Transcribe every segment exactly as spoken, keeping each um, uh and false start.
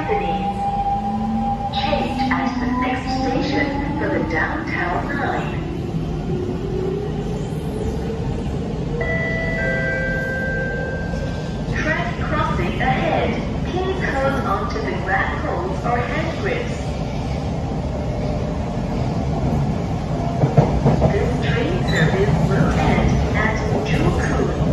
Companies. Change at the next station for the Downtown Line. Track crossing ahead. Please hold on to the grab poles or hand grips. This train service will end at Joo Koon.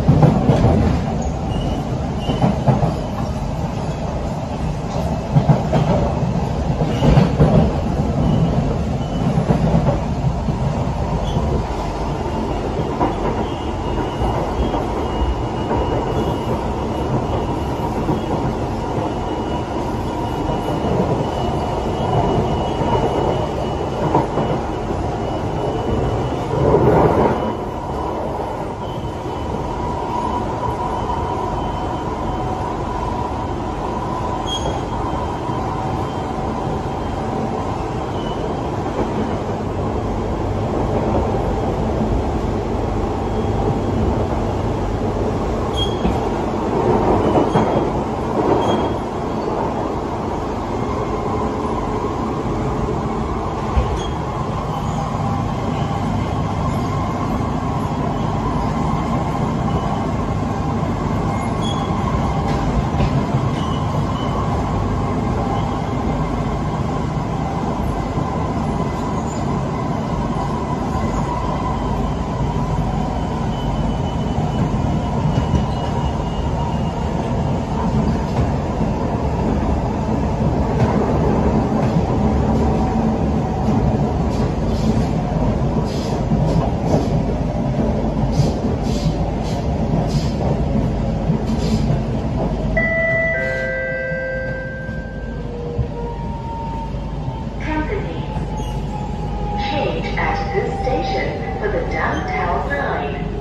Change at this station for the Downtown Line.